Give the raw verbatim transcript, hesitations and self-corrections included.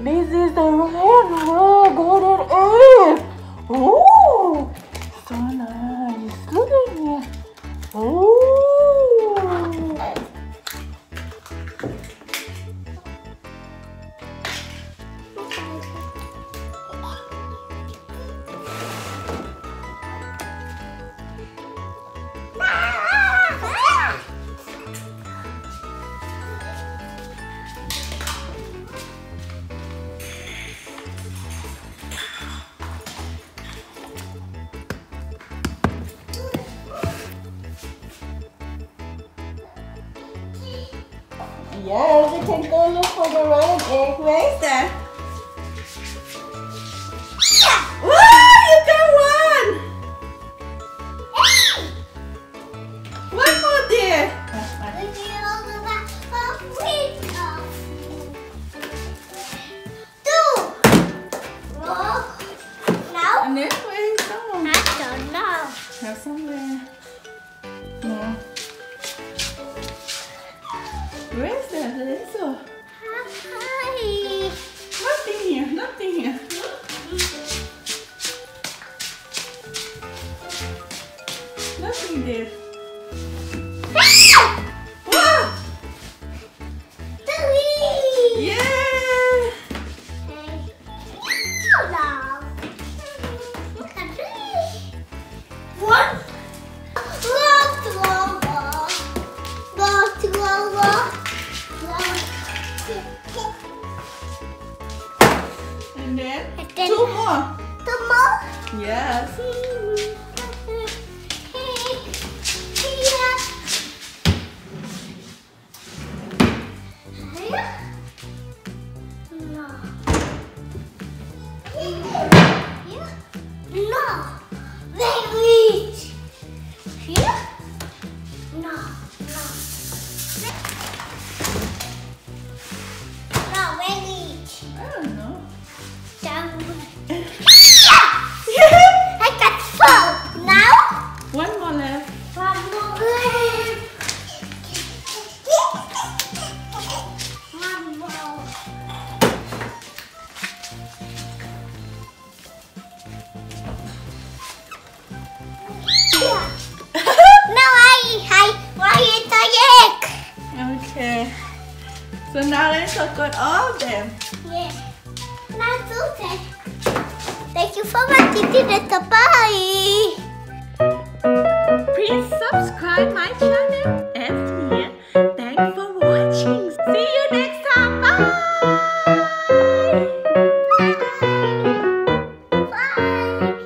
This is the red rug. What it is? Ooh, so nice. Look at here. Ooh. Yes, we can go look for the red egg. Where is that? Wow, you got one! One more there. Two. Now? And then where is some? I don't know. Have somewhere. No. Where is that, Lorenzo? Hi. Nothing here, nothing here. Nothing there. Wow! Three. Yeah! Look at three. One. Look, look, look, look, look. And then, And then two more. Two more. Yes. No. They reach. Here? No. No. No, they reach. I don't know. Down. I got four. Now? One more left. One more left. One more. Now I, I, I eat the egg. Okay. So now let's look at all of them. Yeah. Now do that. Thank you for watching. Bye. Please subscribe my channel. And here, thanks for watching. See you next time. Bye. Bye.